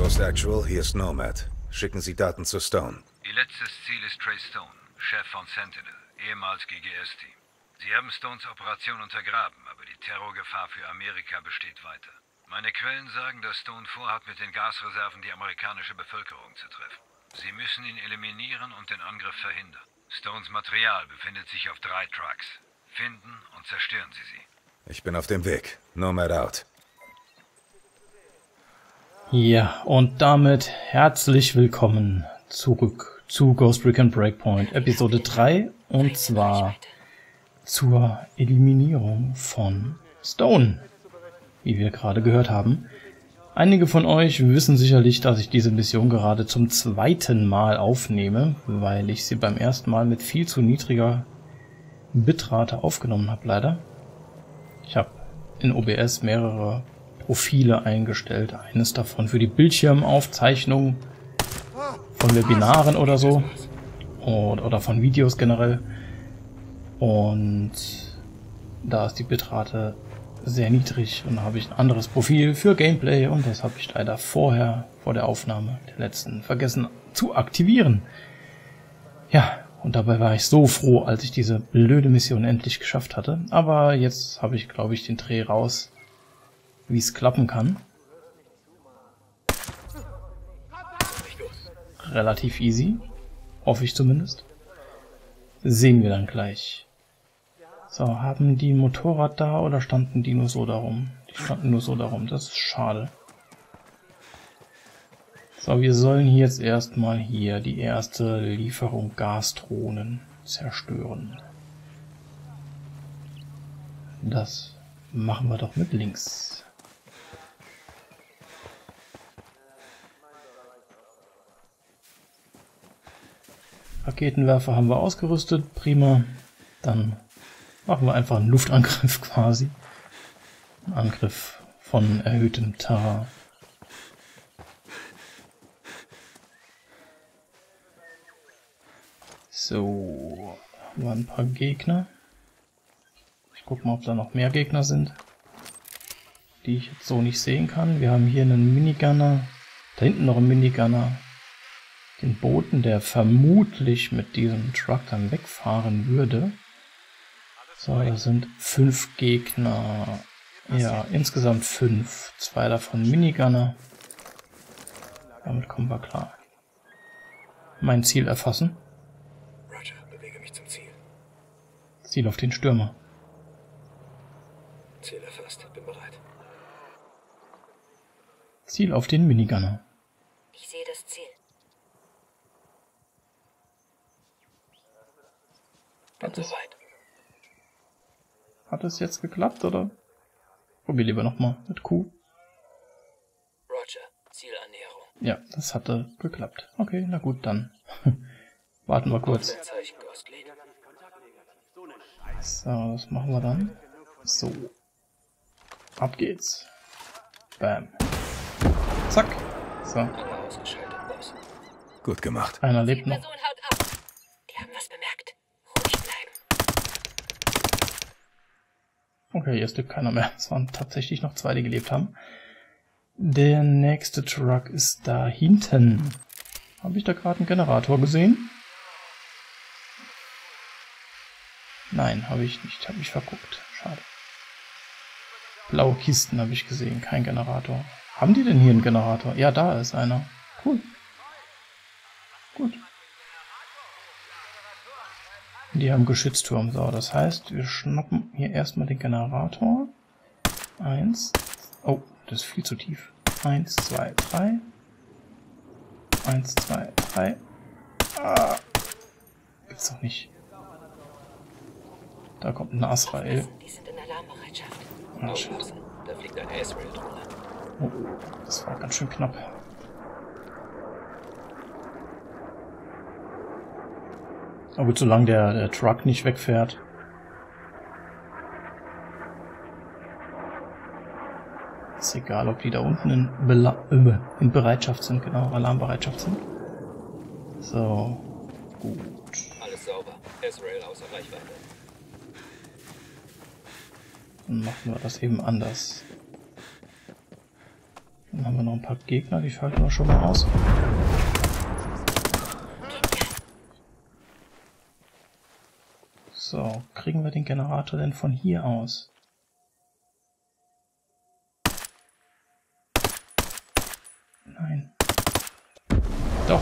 Ghost Actual, hier ist Nomad. Schicken Sie Daten zu Stone. Ihr letztes Ziel ist Trey Stone, Chef von Sentinel, ehemals GGS-Team. Sie haben Stones Operation untergraben, aber die Terrorgefahr für Amerika besteht weiter. Meine Quellen sagen, dass Stone vorhat, mit den Gasreserven die amerikanische Bevölkerung zu treffen. Sie müssen ihn eliminieren und den Angriff verhindern. Stones Material befindet sich auf 3 Trucks. Finden und zerstören Sie sie. Ich bin auf dem Weg. Nomad out. Ja, und damit herzlich willkommen zurück zu Ghost Recon Breakpoint Episode 3 und zwar zur Eliminierung von Stone, wie wir gerade gehört haben. Einige von euch wissen sicherlich, dass ich diese Mission gerade zum zweiten Mal aufnehme, weil ich sie beim ersten Mal mit viel zu niedriger Bitrate aufgenommen habe, leider. Ich habe in OBS mehrere Profile eingestellt, eines davon für die Bildschirmaufzeichnung von Webinaren oder so oder von Videos generell, und da ist die Bitrate sehr niedrig und da habe ich ein anderes Profil für Gameplay und das habe ich leider vor der Aufnahme der letzten vergessen zu aktivieren. Ja, und dabei war ich so froh, als ich diese blöde Mission endlich geschafft hatte, aber jetzt habe ich, glaube ich, den Dreh raus, wie es klappen kann. Relativ easy. Hoffe ich zumindest. Sehen wir dann gleich. So, haben die ein Motorrad da oder standen die nur so darum? Die standen nur so darum, das ist schade. So, wir sollen hier jetzt erstmal hier die erste Lieferung Gasdrohnen zerstören. Das machen wir doch mit links. Raketenwerfer haben wir ausgerüstet, prima. Dann machen wir einfach einen Luftangriff quasi. Ein Angriff von erhöhtem Terrain. So, haben wir ein paar Gegner. Ich gucke mal, ob da noch mehr Gegner sind, die ich jetzt so nicht sehen kann. Wir haben hier einen Minigunner, da hinten noch einen Minigunner. Den Boten, der vermutlich mit diesem Truck dann wegfahren würde. So, da sind 5 Gegner. Ja, insgesamt 5. 2 davon Minigunner. Damit kommen wir klar. Mein Ziel erfassen. Roger, bewege mich zum Ziel. Ziel auf den Stürmer. Ziel erfasst, bin bereit. Ziel auf den Minigunner. Ich sehe das Ziel. Hat es jetzt geklappt, oder? Probier lieber nochmal mit Q. Roger, Zielannäherung. Ja, das hatte geklappt. Okay, na gut, dann warten wir kurz. So, was machen wir dann? So. Ab geht's. Bam. Zack. So. Gut gemacht. Einer lebt noch. Person haut ab. Die haben was bemerkt. Ruhig bleiben. Okay, jetzt lebt keiner mehr. Es waren tatsächlich noch 2, die gelebt haben. Der nächste Truck ist da hinten. Habe ich da gerade einen Generator gesehen? Nein, habe ich nicht. Habe mich verguckt. Schade. Blaue Kisten habe ich gesehen, kein Generator. Haben die denn hier einen Generator? Ja, da ist einer. Cool. Gut. Die haben Geschützturm. So, das heißt, wir schnappen hier erstmal den Generator. 1. Oh, das ist viel zu tief. 1, 2, 3. 1, 2, 3. Ah. Gibt's doch nicht. Da kommt ein Azrael. Die sind in Alarmbereitschaft. Ah, shit. Da fliegt eine Azrael-Drohne. Oh, das war ganz schön knapp. Aber gut, solange der Truck nicht wegfährt. Ist egal, ob die da unten in Bereitschaft sind, genau, Alarmbereitschaft sind. So, gut. Alles sauber. Azrael außer Reichweite. Dann machen wir das eben anders. Dann haben wir noch ein paar Gegner, die schalten wir schon mal aus. So, kriegen wir den Generator denn von hier aus? Nein. Doch.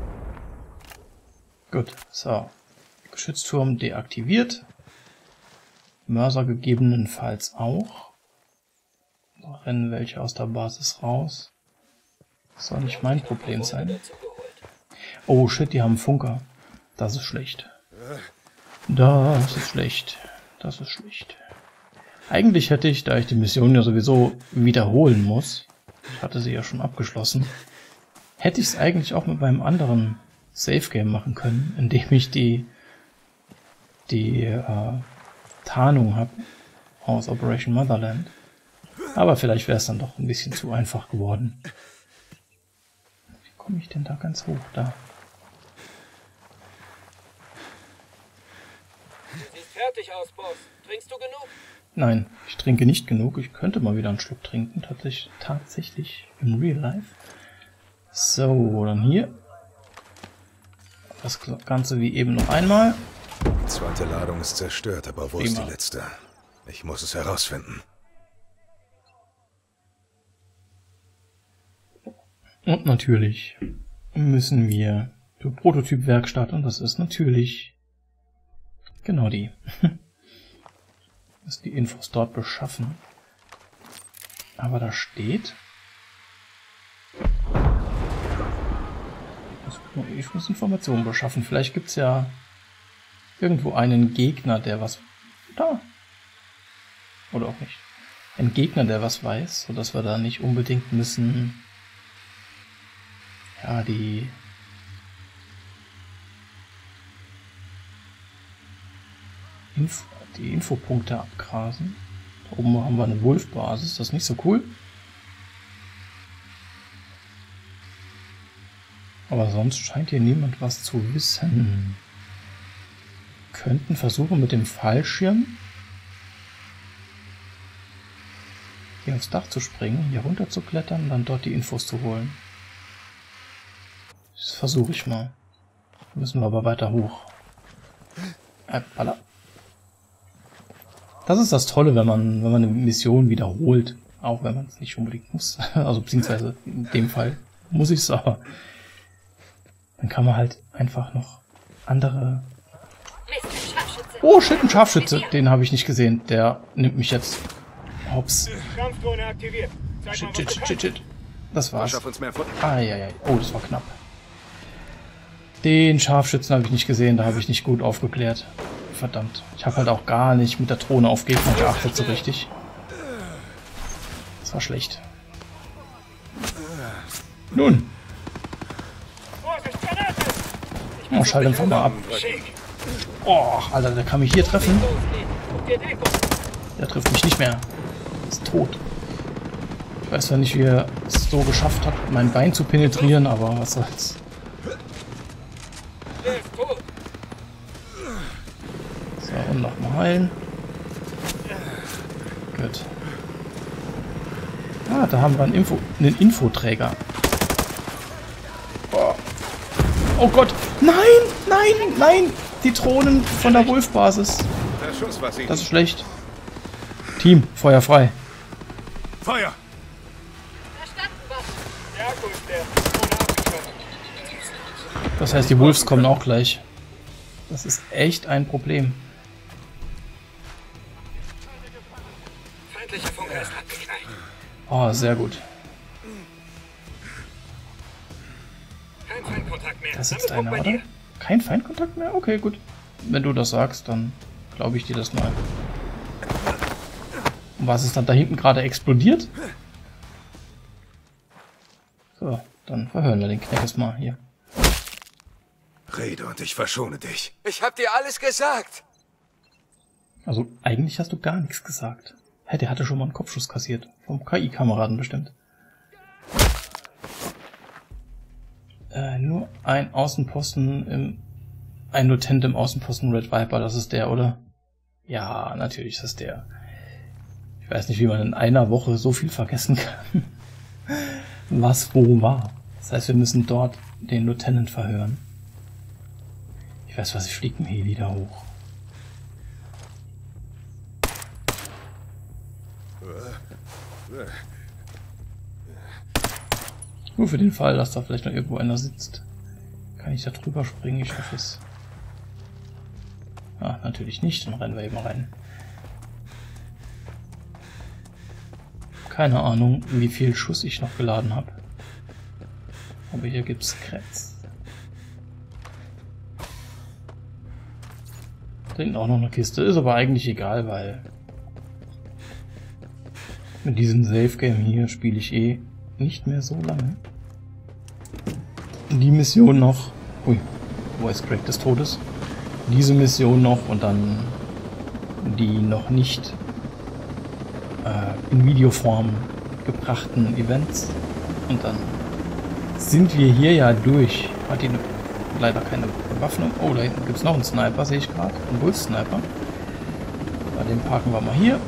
Gut, so. Geschützturm deaktiviert. Mörser gegebenenfalls auch. Da rennen welche aus der Basis raus. Das soll nicht mein Problem sein. Oh shit, die haben Funker. Das ist schlecht. Das ist schlecht. Das ist schlecht. Eigentlich hätte ich, da ich die Mission ja sowieso wiederholen muss, ich hatte sie ja schon abgeschlossen, hätte ich es eigentlich auch mit meinem anderen Safe Game machen können, indem ich die Tarnung habe aus Operation Motherland. Aber vielleicht wäre es dann doch ein bisschen zu einfach geworden. Wie komme ich denn da ganz hoch? Da. Sieht fertig aus, Boss. Trinkst du genug? Nein, ich trinke nicht genug. Ich könnte mal wieder einen Schluck trinken. Tatsächlich im Real Life. So, dann hier. Das Ganze wie eben noch einmal. Die zweite Ladung ist zerstört, aber wo ist die letzte? Ich muss es herausfinden. Und natürlich müssen wir zur Prototyp-Werkstatt, und das ist natürlich genau die. Dass die Infos dort beschaffen. Aber da steht... Ich muss Informationen beschaffen. Vielleicht gibt es ja irgendwo einen Gegner, der was... Da! Oder auch nicht. Ein Gegner, der was weiß, sodass wir da nicht unbedingt müssen... Ja, die Infopunkte abgrasen. Da oben haben wir eine Wolf-Basis, das ist nicht so cool. Aber sonst scheint hier niemand was zu wissen. Wir könnten versuchen mit dem Fallschirm hier aufs Dach zu springen, hier runter zu klettern und dann dort die Infos zu holen. Das versuche ich mal. Müssen wir aber weiter hoch. Das ist das Tolle, wenn man eine Mission wiederholt. Auch wenn man es nicht unbedingt muss. Also beziehungsweise in dem Fall muss ich es, aber dann kann man halt einfach noch andere... Oh shit, ein Scharfschütze. Den habe ich nicht gesehen. Der nimmt mich jetzt. Hops. Shit. Das war's. Eieiei. Oh, das war knapp. Den Scharfschützen habe ich nicht gesehen, da habe ich nicht gut aufgeklärt. Verdammt. Ich habe halt auch gar nicht mit der Drohne auf Gegner geachtet so richtig. Das war schlecht. Nun. Oh, schalt einfach mal ab. Oh, Alter, der kann mich hier treffen. Der trifft mich nicht mehr. Ist tot. Ich weiß zwar nicht, wie er es so geschafft hat, mein Bein zu penetrieren, aber was soll's. So, und nochmal heilen. Gut. Ah, da haben wir einen Infoträger. Oh Gott! Nein! Die Drohnen von der Wolf-Basis. Das ist schlecht. Team, Feuer frei. Feuer! Das heißt, die Wolves kommen auch gleich. Das ist echt ein Problem. Oh, sehr gut. Da sitzt einer, oder? Kein Feindkontakt mehr? Okay, gut. Wenn du das sagst, dann glaube ich dir das mal. Und was ist dann da hinten gerade explodiert? So, dann verhören wir den Kneckes mal hier. Rede und ich verschone dich. Ich hab dir alles gesagt. Also, eigentlich hast du gar nichts gesagt. Hä, der hatte schon mal einen Kopfschuss kassiert. Vom KI-Kameraden bestimmt. Nur ein Außenposten ein Lieutenant im Außenposten Red Viper, das ist der, oder? Ja, natürlich ist das der. Ich weiß nicht, wie man in einer Woche so viel vergessen kann. was wo war. Das heißt, wir müssen dort den Lieutenant verhören. Ich weiß was, ich fliege mit dem Heli da hoch. Nur für den Fall, dass da vielleicht noch irgendwo einer sitzt. Kann ich da drüber springen? Ich hoffe es. Ah, natürlich nicht. Dann rennen wir eben rein. Keine Ahnung, wie viel Schuss ich noch geladen habe. Aber hier gibt's Kretz. Da hinten auch noch eine Kiste. Ist aber eigentlich egal, weil mit diesem Safe Game hier spiele ich eh nicht mehr so lange. Die Mission noch. Ui, Voice Crack des Todes. Diese Mission noch und dann die noch nicht in Videoform gebrachten Events. Und dann sind wir hier ja durch. Hat die leider keine Bewaffnung. Oh, da hinten gibt es noch einen Sniper, sehe ich gerade. Einen Bull-Sniper. Bei dem parken wir mal hier.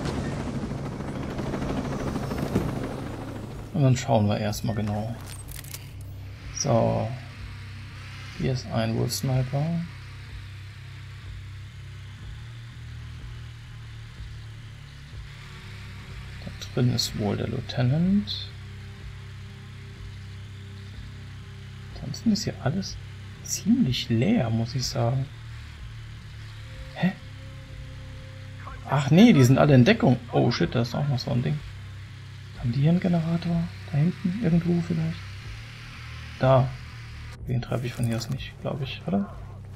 Und dann schauen wir erstmal genau. So. Hier ist ein Bull-Sniper. Da drin ist wohl der Lieutenant. Ansonsten ist hier alles ziemlich leer, muss ich sagen. Hä? Ach nee, die sind alle in Deckung. Oh shit, da ist auch noch so ein Ding. Haben die hier einen Generator? Da hinten irgendwo vielleicht? Da. Den treffe ich von hier aus nicht, glaube ich, oder?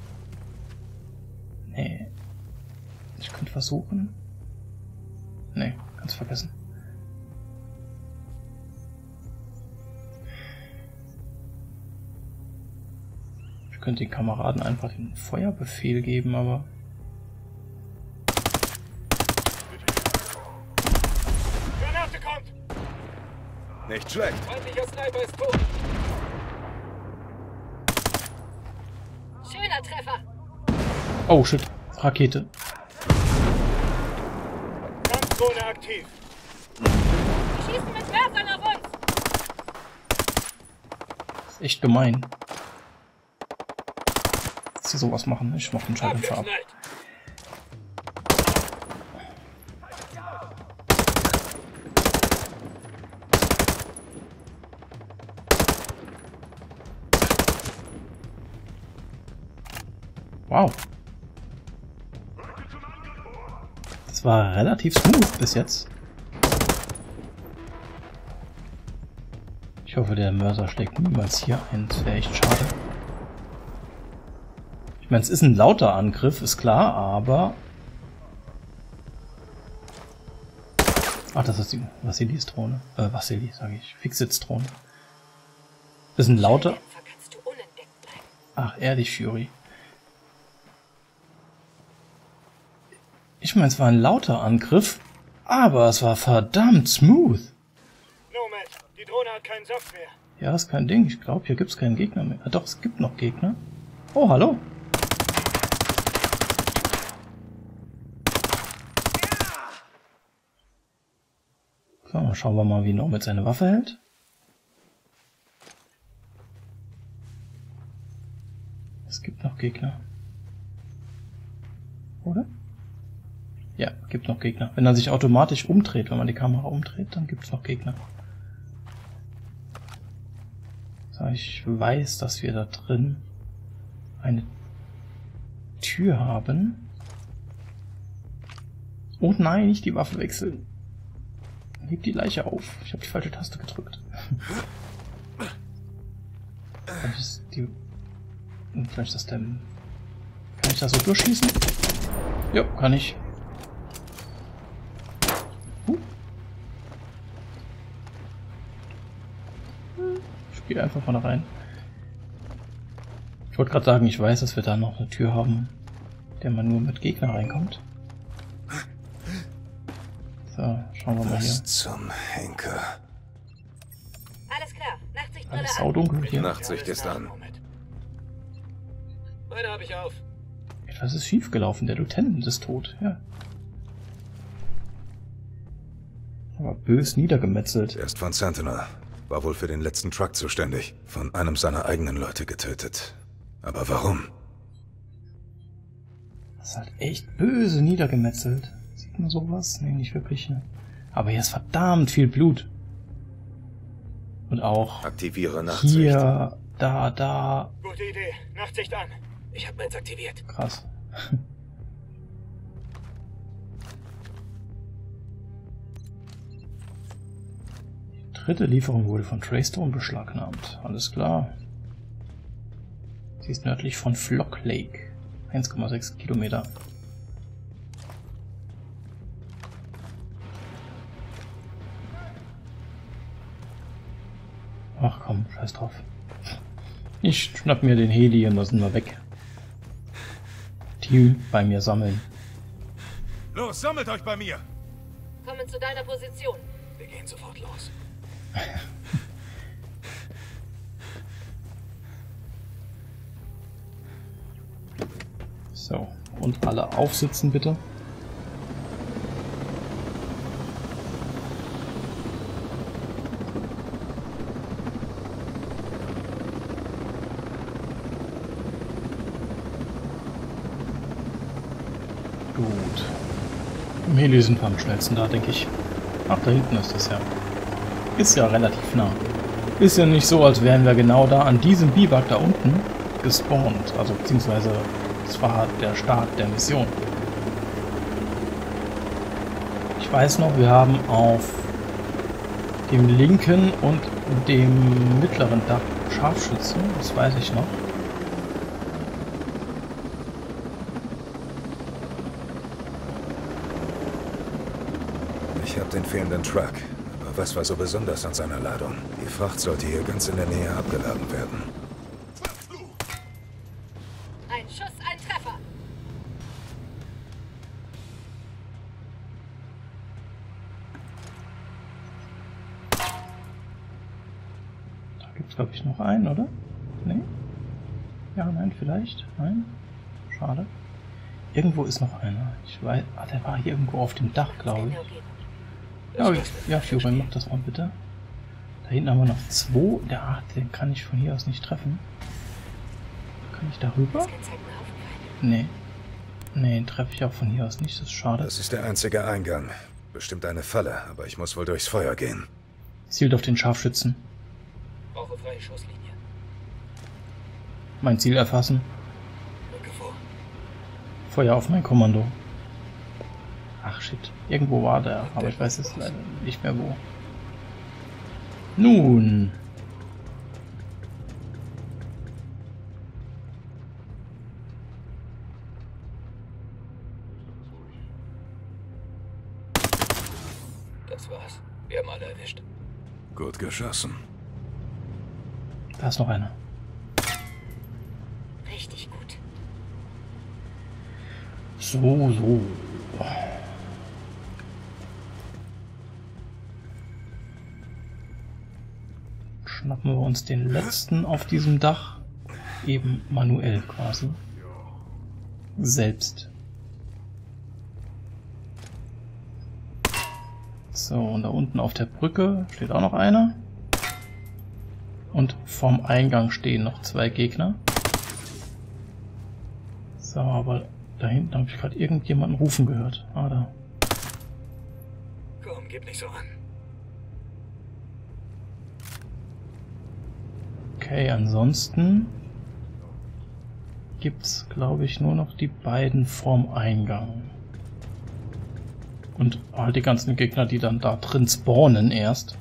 Nee. Ich könnte versuchen. Nee, kannst vergessen. Ich könnte den Kameraden einfach den Feuerbefehl geben, aber... Granate kommt! Nicht schlecht. Feindlicher Sniper ist tot! Schöner Treffer. Oh shit, Rakete. Kampfdrohne aktiv! Die schießen mit Werfern auf uns. Ist echt gemein. Dass sie sowas machen. Ich mach den Schalldämpfer ab. Abgeknallt! Wow. Das war relativ smooth bis jetzt. Ich hoffe, der Mörser schlägt niemals hier ein. Das wäre echt schade. Ich meine, es ist ein lauter Angriff, ist klar, aber... Ach, das ist die Vasilis-Drohne. Vasili, sage ich. Fixitz-Drohne. Das ist ein lauter... Kannst du unentdeckt bleiben. Ach, ehrlich, Fury. Ich meine, es war ein lauter Angriff, aber es war verdammt smooth. Nomad, die Drohne hat keinen Saft mehr. Ja, ist kein Ding. Ich glaube, hier gibt es keinen Gegner mehr. Ah, doch, es gibt noch Gegner. Oh, hallo. So, dann schauen wir mal, wie Nomad seine Waffe hält. Es gibt noch Gegner. Oder? Ja, gibt noch Gegner. Wenn er sich automatisch umdreht, wenn man die Kamera umdreht, dann gibt es noch Gegner. So, ich weiß, dass wir da drin eine Tür haben. Oh nein, nicht die Waffe wechseln. Heb die Leiche auf. Ich habe die falsche Taste gedrückt. Vielleicht ist die... Vielleicht ist das denn... Kann ich da so durchschießen? Ja, kann ich. Ich gehe einfach mal da rein. Ich wollte gerade sagen, ich weiß, dass wir da noch eine Tür haben, der man nur mit Gegner reinkommt. So, schauen wir mal hier. Was zum Henker? Alles klar. Nachtsichtbrille Alles an. saudunkel hier. Nachtsicht ist an. Meine habe ich auf. Etwas ist schiefgelaufen, der Lieutenant ist tot, ja. Aber bös niedergemetzelt. Der ist von Sentinel. war wohl für den letzten Truck zuständig. Von einem seiner eigenen Leute getötet. Aber warum? Das ist halt echt böse niedergemetzelt. Sieht man sowas? Nee, nicht wirklich. Ne? Aber hier ist verdammt viel Blut. Und auch Aktiviere Nachtsicht. hier, da. Gute Idee. Nachtsicht an. Ich habe meins aktiviert. Krass. Die dritte Lieferung wurde von Treystone beschlagnahmt. Alles klar. Sie ist nördlich von Flock Lake. 1,6 Kilometer. Ach komm, scheiß drauf. Ich schnapp mir den Heli und lassen wir weg. Team bei mir sammeln. Los, sammelt euch bei mir! Kommen zu deiner Position. Wir gehen sofort los. So, und alle aufsitzen bitte. Gut. Im Heli sind wir am schnellsten da, denke ich. Ach, da hinten ist es ja. Ist ja relativ nah. Ist ja nicht so, als wären wir genau da an diesem Biwak da unten gespawnt. Also beziehungsweise es war der Start der Mission. Ich weiß noch, wir haben auf dem linken und dem mittleren Dach Scharfschützen. Das weiß ich noch. Ich habe den fehlenden Truck. Aber was war so besonders an seiner Ladung? Die Fracht sollte hier ganz in der Nähe abgeladen werden. Ein Schuss, ein Treffer. Da gibt es, glaube ich, noch einen, oder? Nee? Ja, nein, vielleicht? Nein? Schade. Irgendwo ist noch einer. Ich weiß. Ah, der war hier irgendwo auf dem Dach, glaube ich. Ja, Fury, mach das mal bitte. Da hinten haben wir noch zwei. Den kann ich von hier aus nicht treffen. Kann ich da rüber? Nee. Nee, den treffe ich auch von hier aus nicht. Das ist schade. Das ist der einzige Eingang. Bestimmt eine Falle, aber ich muss wohl durchs Feuer gehen. Zielt auf den Scharfschützen. Brauche freie Schusslinie. Mein Ziel erfassen. Rücke vor. Feuer auf mein Kommando. Ach shit. Irgendwo war der, aber ich weiß jetzt leider nicht mehr wo. Nun. Das war's. Wir haben alle erwischt. Gut geschossen. Da ist noch einer. Richtig gut. So. Schnappen wir uns den letzten auf diesem Dach. Eben manuell quasi. Selbst. So, und da unten auf der Brücke steht auch noch einer. Und vorm Eingang stehen noch zwei Gegner. So, aber da hinten habe ich gerade irgendjemanden rufen gehört. Ah, da. Komm, gib nicht so an. Okay, ansonsten gibt's, glaube ich, nur noch die beiden vorm Eingang. Und halt die ganzen Gegner, die dann da drin spawnen erst.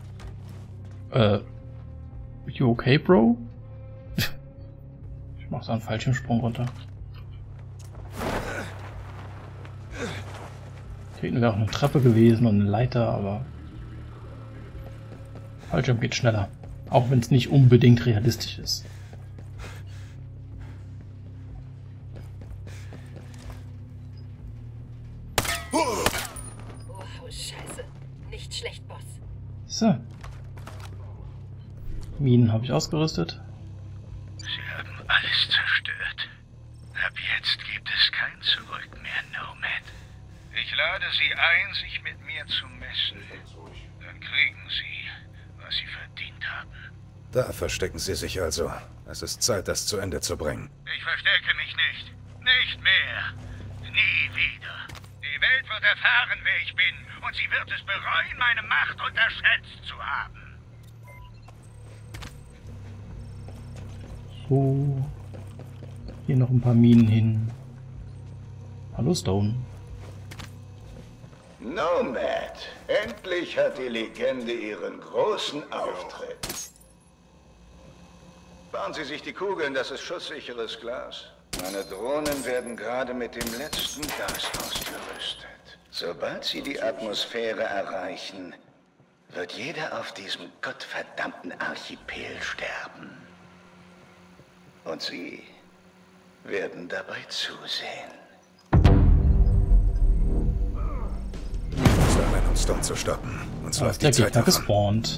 You okay, Bro? Ich mach da einen falschen Sprung runter. Hier hinten wäre auch eine Treppe gewesen und eine Leiter, aber Fallschirm geht schneller. Auch wenn es nicht unbedingt realistisch ist. Oh, Scheiße. Nicht schlecht, Boss. So. Minen habe ich ausgerüstet. Sie haben alles zerstört. Ab jetzt gibt es kein Zurück mehr, Nomad. Ich lade Sie ein, sich mit mir zu messen. Dann kriegen Sie, was Sie verdient haben. Da verstecken sie sich also. Es ist Zeit, das zu Ende zu bringen. Ich verstecke mich nicht. Nicht mehr. Nie wieder. Die Welt wird erfahren, wer ich bin. Und sie wird es bereuen, meine Macht unterschätzt zu haben. So. Hier noch ein paar Minen hin. Hallo Stone. Nomad, endlich hat die Legende ihren großen Auftritt. Sparen Sie sich die Kugeln, das ist schusssicheres Glas. Meine Drohnen werden gerade mit dem letzten Gas ausgerüstet. Sobald sie die Atmosphäre erreichen, wird jeder auf diesem gottverdammten Archipel sterben. Und Sie werden dabei zusehen. Sein, um Stone zu stoppen. Uns Da läuft ist der die Zeit Gegner davon. gespawnt.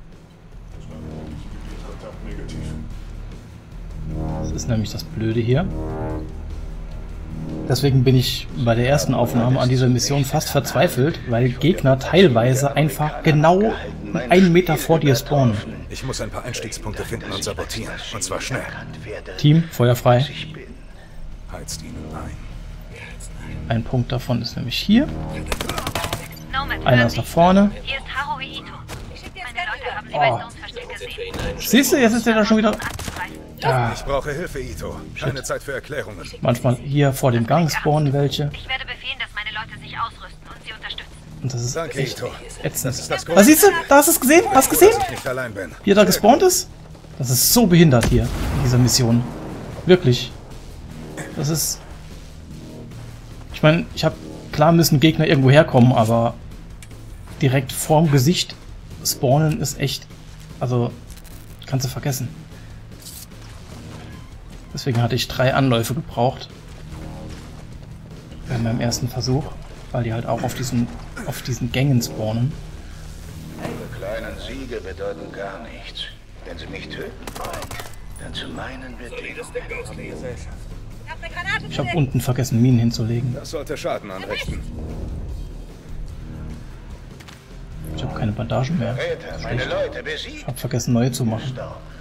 Das ist nämlich das Blöde hier. Deswegen bin ich bei der ersten Aufnahme an dieser Mission fast verzweifelt, weil Gegner teilweise einfach genau 1 Meter vor dir spawnen. Ich muss ein paar Einstiegspunkte finden und sabotieren. Und zwar schnell. Team, Feuer frei. Heizt ihnen ein. Ein Punkt davon ist nämlich hier. Nomad, Einer ist da vorne. Hier ist Haruhi Ito. Meine Leute haben sie Oh. bei Stones Versteck gesehen. Siehst du, jetzt ist der da schon wieder... Ja, Ich brauche Hilfe, Ito. Keine Zeit für Erklärungen. manchmal hier vor dem Gang spawnen welche. Ich werde befehlen, dass meine Leute sich ausrüsten und sie unterstützen. Und das ist Danke, echt Ito. ätzend. Das ist das Was siehst du? Da hast du es gesehen? Hast du gesehen? dass ich nicht allein bin. Wie er da gespawnt ist? Das ist so behindert hier in dieser Mission. Wirklich. Das ist... Ich meine, klar müssen Gegner irgendwo herkommen, aber direkt vorm Gesicht spawnen ist echt... Also, kannst du vergessen. Deswegen hatte ich 3 Anläufe gebraucht. Bei meinem ersten Versuch. Weil die halt auch auf diesen Gängen spawnen. Ihre kleinen Siege bedeuten gar nichts. Wenn sie mich töten wollen, dann zu meinen Bedingungen. Ich habe unten vergessen, Minen hinzulegen. Das sollte Schaden anrichten. Ich habe keine Bandagen mehr. Väter, meine Leute besiegt. Ich habe vergessen, neue zu machen.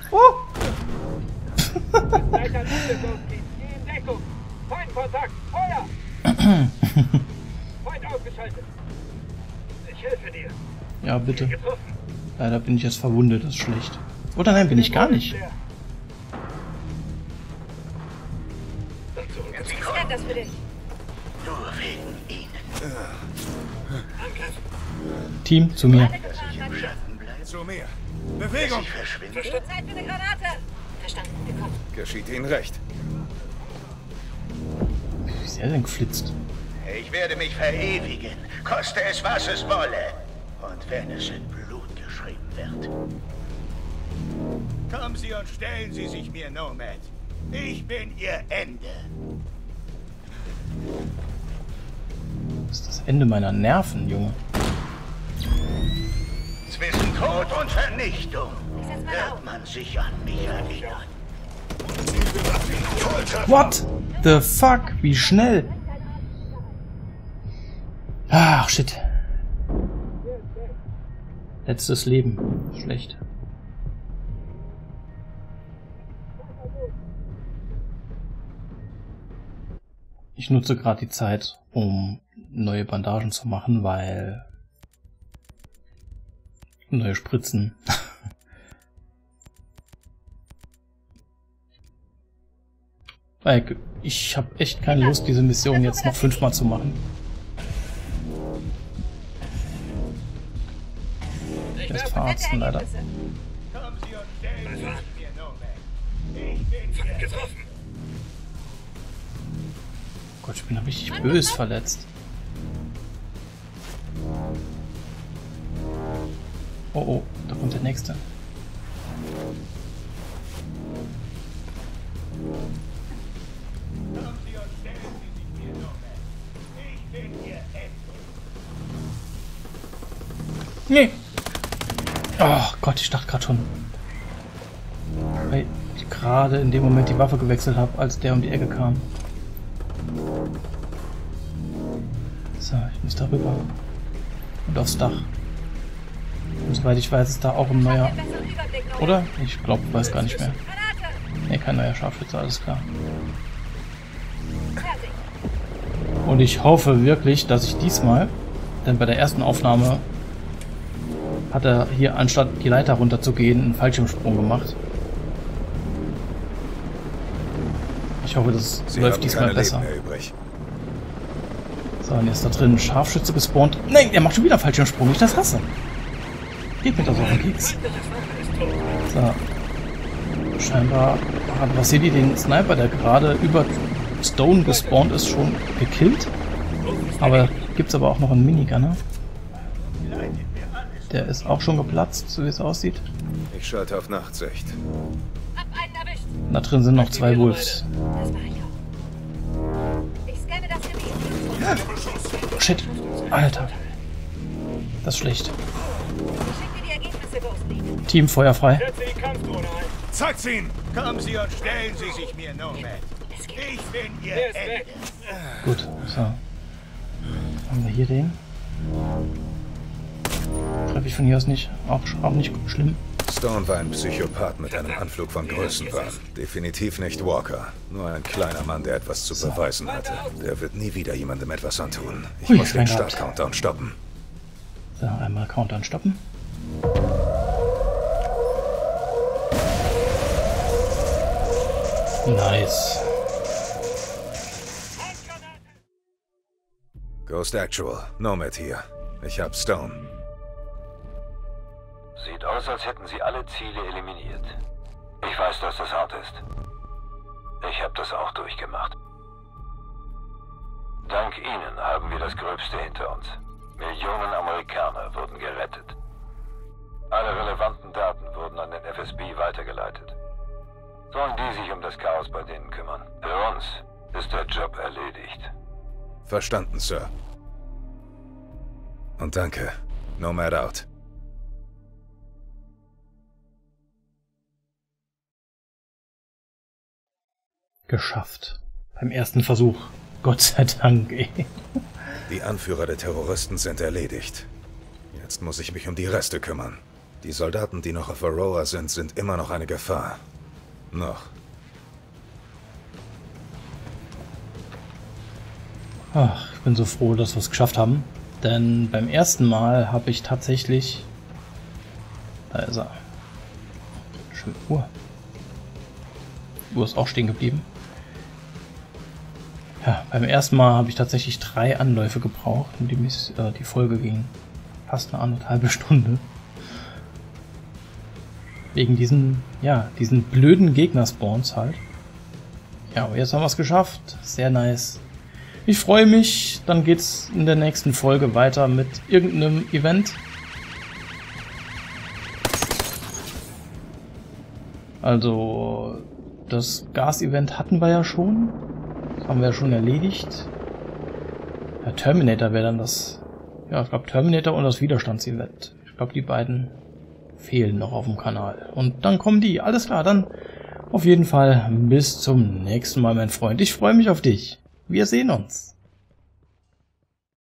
Weiter Luke, Ghosty. Geh in Deckung. Feindkontakt. Feuer! Feind ausgeschaltet. Ich helfe dir. Ja, bitte. Getroffen. Leider bin ich jetzt verwundet, das ist schlecht. Oder nein, bin ich gar nicht. Ich werde das für dich. Nur wegen ihnen. Team, zu mir. Dass ich im Schatten bleibe, Zu mir. Bewegung! ich verschwinde. Zeit für eine Granate. Verstanden, wir kommen. Geschieht Ihnen recht. Wie ist er denn geflitzt? Ich werde mich verewigen, koste es, was es wolle. Und wenn es in Blut geschrieben wird. Kommen Sie und stellen Sie sich mir, Nomad. Ich bin Ihr Ende. Das ist das Ende meiner Nerven, Junge. Zwischen Tod und Vernichtung wird man sich an mich erinnern. What the fuck? Wie schnell? Ach, shit. Letztes Leben. Schlecht. Ich nutze gerade die Zeit, um neue Bandagen zu machen, weil... Neue Spritzen. Weil ich habe echt keine Lust, diese Mission jetzt noch 5-mal zu machen. Erst verarzten, leider. Kommen Sie und stellen Sie sich mir, Nomad. Ich bin Ihr Getroffen. Gott, ich bin da richtig bös verletzt. Oh, oh, da kommt der nächste. Kommen Sie und stellen Sie sich mir, Nomad. Ich bin Ihr Ende. Nee. Oh Gott, ich dachte gerade schon. Weil ich gerade in dem Moment die Waffe gewechselt habe, als der um die Ecke kam. So, ich muss da rüber. Und aufs Dach. Und soweit ich weiß, ist da auch ein neuer Oder? Ich glaube, weiß gar nicht mehr. Ne, kein neuer Scharfschütze, alles klar. Und ich hoffe wirklich, dass ich diesmal, denn bei der ersten Aufnahme hat er hier, anstatt die Leiter runterzugehen, einen Fallschirmsprung gemacht. Ich hoffe, das läuft diesmal besser. So, und jetzt da drin Scharfschütze gespawnt. Nein, der macht schon wieder Fallschirmsprung, ich das hasse. Geht mir das auf den Keks. So. Scheinbar hat Vasili den Sniper, der gerade über Stone gespawnt ist, schon gekillt. Aber gibt's aber auch noch einen Minigunner. Der ist auch schon geplatzt, so wie es aussieht. Ich schalte auf Nachtsicht. Da drin sind noch 2 Wolves. Oh, shit. Alter. Das ist schlecht. Team, Feuer frei. Zeigt ihn! Kommen Sie und stellen Sie sich mir, Nomad. Ich bin Ihr Ende. Gut, so. Haben wir hier den? Treffe ich von hier aus nicht. Auch nicht schlimm. Stone war ein Psychopath mit einem Anflug von Größenwahn. Definitiv nicht Walker. Nur ein kleiner Mann, der etwas zu beweisen hatte. Der wird nie wieder jemandem etwas antun. Ich muss den Start-Countdown stoppen. So, einmal Countdown stoppen. Nice. Ghost Actual, Nomad hier. Ich hab Stone. Sieht aus, als hätten sie alle Ziele eliminiert. Ich weiß, dass das hart ist. Ich habe das auch durchgemacht. Dank Ihnen haben wir das Gröbste hinter uns. Millionen Amerikaner wurden gerettet. Alle relevanten Daten wurden an den FSB weitergeleitet. Sollen die sich um das Chaos bei denen kümmern? Für uns ist der Job erledigt. Verstanden, Sir. Und danke. Nomad out. Geschafft. Beim ersten Versuch. Gott sei Dank, ey. Die Anführer der Terroristen sind erledigt. Jetzt muss ich mich um die Reste kümmern. Die Soldaten, die noch auf Aurora sind, sind immer noch eine Gefahr. Noch. Ach, ich bin so froh, dass wir es geschafft haben. Denn beim ersten Mal habe ich tatsächlich... Da ist er. Schön. Uhr ist auch stehen geblieben. Ja, beim ersten Mal habe ich tatsächlich 3 Anläufe gebraucht und die Folge ging fast eine 1,5 Stunde. Wegen diesen blöden Gegner-Spawns halt. Ja, aber jetzt haben wir es geschafft. Sehr nice. Ich freue mich. Dann geht's in der nächsten Folge weiter mit irgendeinem Event. Also, das Gas-Event hatten wir ja schon. Das haben wir ja schon erledigt. Ja, Terminator wäre dann das... Ja, ich glaube Terminator und das Widerstandsevent. Ich glaube, die beiden fehlen noch auf dem Kanal. Und dann kommen die. Alles klar, dann auf jeden Fall bis zum nächsten Mal, mein Freund. Ich freue mich auf dich. Wir sehen uns.